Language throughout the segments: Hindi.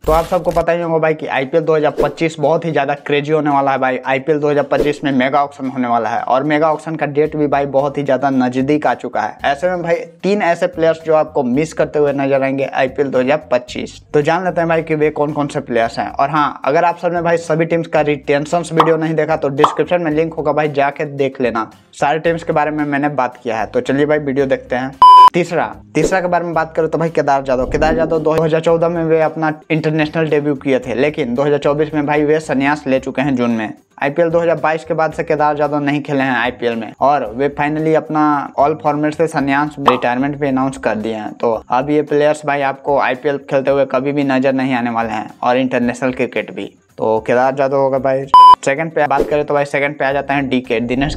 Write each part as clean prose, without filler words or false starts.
तो आप सबको पता ही होगा भाई कि आईपीएल 2025 बहुत ही ज़्यादा क्रेजी होने वाला है भाई। आईपीएल 2025 में मेगा ऑक्शन होने वाला है और मेगा ऑक्शन का डेट भी भाई बहुत ही ज़्यादा नज़दीक आ चुका है। ऐसे में भाई 3 ऐसे प्लेयर्स जो आपको मिस करते हुए नजर आएंगे आईपीएल 2025। तो जान लेते हैं भाई कि वे कौन कौन से प्लेयर्स हैं। और हाँ, अगर आप सबने भाई सभी टीम्स का रिटेंशन वीडियो नहीं देखा तो डिस्क्रिप्शन में लिंक होगा भाई, जाके देख लेना। सारे टीम्स के बारे में मैंने बात किया है। तो चलिए भाई वीडियो देखते हैं। तीसरा के बारे में बात करें तो भाई केदार जाधव 2014 में वे अपना इंटरनेशनल डेब्यू किए थे, लेकिन 2024 में भाई वे संन्यास ले चुके हैं जून में। आईपीएल 2022 के बाद से केदार जाधव नहीं खेले हैं आईपीएल में और वे फाइनली अपना ऑल फॉर्मेट से संन्यास रिटायरमेंट भी अनाउंस कर दिए हैं। तो अब ये प्लेयर्स भाई आपको आईपीएल खेलते हुए कभी भी नजर नहीं आने वाले हैं और इंटरनेशनल क्रिकेट भी। तो केदार जाधव होगा भाई। सेकंड पे बात करें तो भाई सेकंड पे आ जाता है डीके दिनेश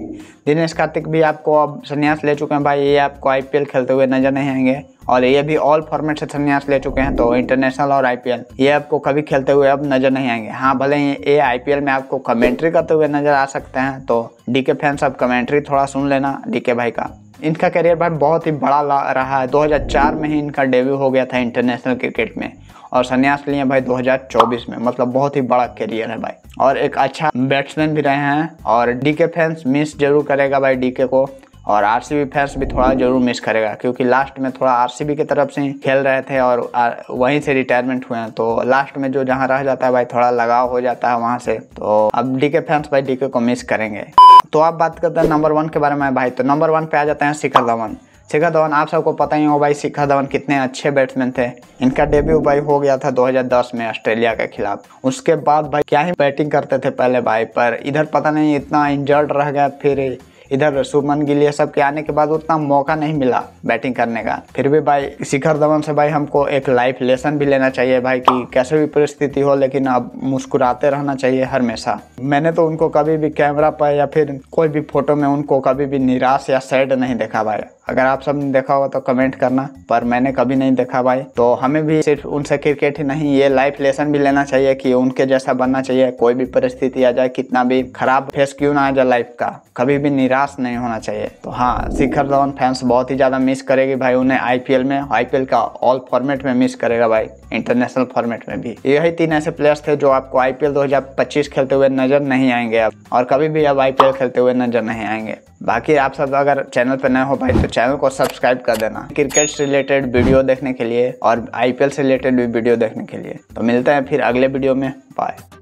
कार्तिक भी आपको अब संन्यास ले चुके हैं भाई। ये आपको आईपीएल खेलते हुए नजर नहीं आएंगे और ये भी ऑल फॉर्मेट से संन्यास ले चुके हैं। तो इंटरनेशनल और आईपीएल ये आपको कभी खेलते हुए अब नजर नहीं आएंगे। हाँ, भले ये आईपीएल में आपको कमेंट्री करते हुए नजर आ सकते हैं। तो डीके फैंस अब कमेंट्री थोड़ा सुन लेना डीके भाई का। इनका करियर भाई बहुत ही बड़ा रहा है। 2004 में ही इनका डेब्यू हो गया था इंटरनेशनल क्रिकेट में और संन्यास लिए भाई 2024 में। मतलब बहुत ही बड़ा करियर है भाई और एक अच्छा बैट्समैन भी रहे हैं। और डीके फैंस मिस जरूर करेगा भाई डीके को और आरसीबी फैंस भी थोड़ा जरूर मिस करेगा, क्योंकि लास्ट में थोड़ा आरसीबी की तरफ से खेल रहे थे और वहीं से रिटायरमेंट हुए हैं। तो लास्ट में जो जहां रह जाता है भाई थोड़ा लगाव हो जाता है वहां से। तो अब डीके फैंस भाई डीके को मिस करेंगे। तो आप बात करते हैं नंबर 1 के बारे में भाई। तो नंबर 1 पे आ जाते हैं शिखर धवन। आप सबको पता ही हो भाई शिखर धवन कितने अच्छे बैट्समैन थे। इनका डेब्यू भाई हो गया था 2010 में ऑस्ट्रेलिया के खिलाफ। उसके बाद भाई क्या ही बैटिंग करते थे पहले भाई, पर इधर पता नहीं इतना इंजर्ड रह गया। फिर इधर शुभमन गिल ये सब के आने के बाद उतना मौका नहीं मिला बैटिंग करने का। फिर भी भाई शिखर धवन से भाई हमको एक लाइफ लेसन भी लेना चाहिए भाई कि कैसे भी परिस्थिति हो लेकिन अब मुस्कुराते रहना चाहिए हमेशा। मैंने तो उनको कभी भी कैमरा पर या फिर कोई भी फोटो में उनको कभी भी निराश या सैड नहीं देखा भाई। अगर आप सब ने देखा होगा तो कमेंट करना, पर मैंने कभी नहीं देखा भाई। तो हमें भी सिर्फ उनसे क्रिकेट ही नहीं ये लाइफ लेसन भी लेना चाहिए कि उनके जैसा बनना चाहिए। कोई भी परिस्थिति आ जाए, कितना भी खराब फेस क्यों ना आ जाए लाइफ का, कभी भी निराश नहीं होना चाहिए। तो हाँ, शिखर धवन फैंस बहुत ही ज्यादा मिस करेगी भाई उन्हें आईपीएल का ऑल फॉर्मेट में मिस करेगा भाई, इंटरनेशनल फॉर्मेट में भी। यही 3 ऐसे प्लेयर्स थे जो आपको आईपीएल 2025 खेलते हुए नजर नहीं आएंगे अब और कभी भी अब आईपीएल खेलते हुए नजर नहीं आएंगे। बाकी आप सब अगर चैनल पर नए हो भाई तो चैनल को सब्सक्राइब कर देना क्रिकेट से रिलेटेड वीडियो देखने के लिए और आईपीएल से रिलेटेड भी वीडियो देखने के लिए। तो मिलते हैं फिर अगले वीडियो में। बाय।